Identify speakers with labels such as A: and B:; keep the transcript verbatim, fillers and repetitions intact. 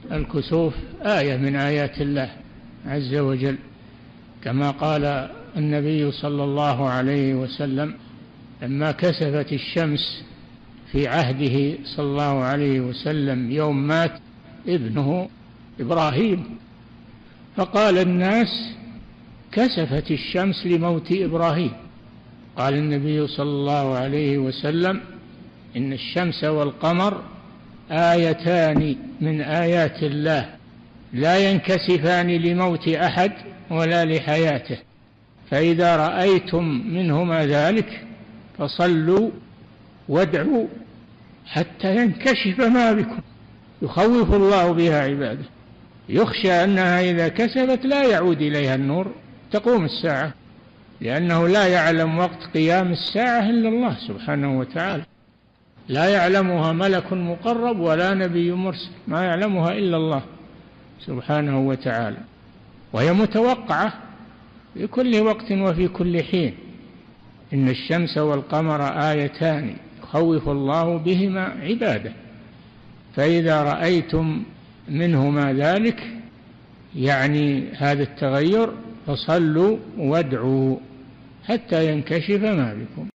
A: الكسوف آية من آيات الله عز وجل، كما قال النبي صلى الله عليه وسلم لما كسفت الشمس في عهده صلى الله عليه وسلم يوم مات ابنه إبراهيم، فقال الناس كسفت الشمس لموت إبراهيم. قال النبي صلى الله عليه وسلم إن الشمس والقمر آيتان من آيات الله لا ينكسفان لموت أحد ولا لحياته، فإذا رأيتم منهما ذلك فصلوا وادعوا حتى ينكشف ما بكم. يخوف الله بها عباده، يخشى أنها إذا كسفت لا يعود إليها النور تقوم الساعة، لأنه لا يعلم وقت قيام الساعة إلا الله سبحانه وتعالى، لا يعلمها ملك مقرب ولا نبي مرسل، ما يعلمها إلا الله سبحانه وتعالى، وهي متوقعة في كل وقت وفي كل حين. إن الشمس والقمر آيتان يخوف الله بهما عباده، فإذا رأيتم منهما ذلك يعني هذا التغير فصلوا وادعوا حتى ينكشف ما بكم.